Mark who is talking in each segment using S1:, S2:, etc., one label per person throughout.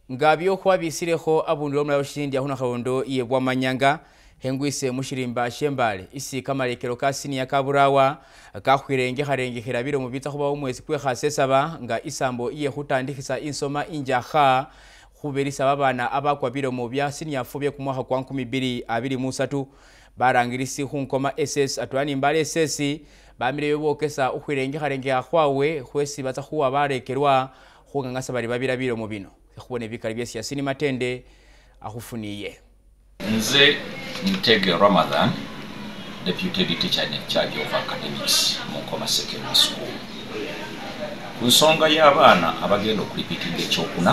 S1: nga byokuba bisireho abundiro omulalo shindi ahuna kawondo ye bwamanyanga hengwise mushirimba Mbale isi kamalekero ka senior kaburawa kakhwirengekharengekera biro mubitsa khuba umwezi kwekhasesaba nga isambo iye khutandikisa insoma injakha khuberisa babana abakwa biro mu bya senior fobye kumwaka kwa 2023 barangirisi khunkoma SS atwani Mbale SS bamireyo bokesa ukhwirengekharengekha khwawe khwesi batsa khuwa barekerwa khungangasa bali babira biro mu bino khubone bikali byesi yasini matende akhufuniye
S2: Nze Ntege Ramadan, Deputy Teacher in Charge of Academics, Mukoma Secondary School. Kusonga y'abaana abagenda okulipitinga ekyokuna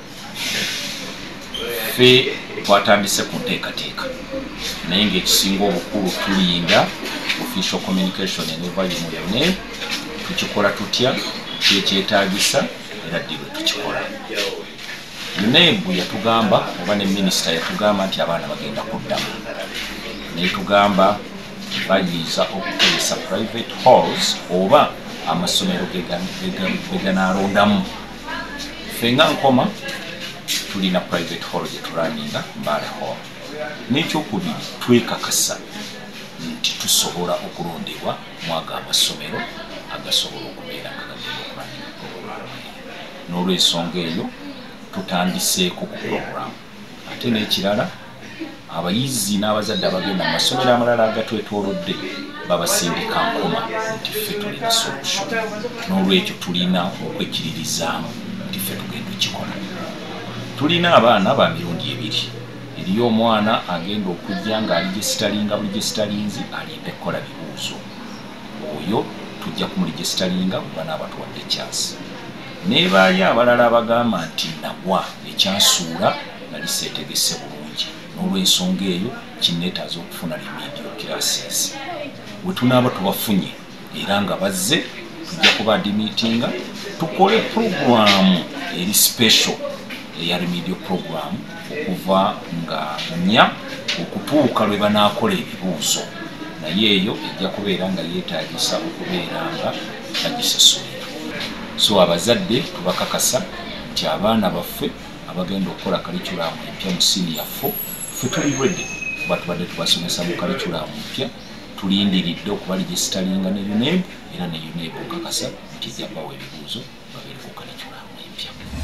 S2: fe twatandise ku nteekateeka naye ng'ekisinga obukulu tulinda official communication envalumu yone tukikola tutya kyekyetaagisa era ddi bwe tukikola. Nebu yatugamba oba ne minister yatugamba nti abaana bagenda kuddamu naye tugamba bayiza okukozesa private halls oba amasomero geganaalondamu. Ffe nga Nkoma tulina private hall gye tulaninga Mbale hall. N'ekyokubiri twekakasa nti tusobola okulondebwa mwaga amasomero agasobola okubeera nga gagenda okulaninga puroguramu eyo. N'olw'ensonga eyo tutandiseeko ku program. Ate n'ekirala abayizi n'abazadde abagenda mu masomero amalala agatwetoolodde babasindika Nkoma nti ffe tulina solution. N'olwekyo tulina okwekiririzaamu nti ffe tugenda okikola. Tulina abaana ba mirundi ebiri. Eriyo omwana agenda okujja ng'aligisteringa buligisterinzi alimba ekkola bibuuzo. Oyo tujja kumuligisteringa kuba n'abatuwadde chance. Nebaali abalala abagamba nti nagwa ekyansuula nali seetegese bulungi. N'olw'ensonga eyo kinneetaaza okufuna remedial classes. Bwe tunaaba tubafunye era nga bazze tujja kubaadimitinga tukole programu eri special eya remedial program okuva nga 4 okutuuka lwe banaakola ebibuuzo. Naye eyo ejja kubeera nga yeetaagisa okubeera nga bagisasulira. So abazadde tubakakasa nti abaana baffe abagenda okukola curriculum empya mu senior 4 ffe tuli ready kuba tubadde tubasomesa mu curriculum empya tulindiridde okubaligisteringa ne UNEB era ne UNEB okakasa nti ejja bawa ebibuuzo babeere ku curriculum.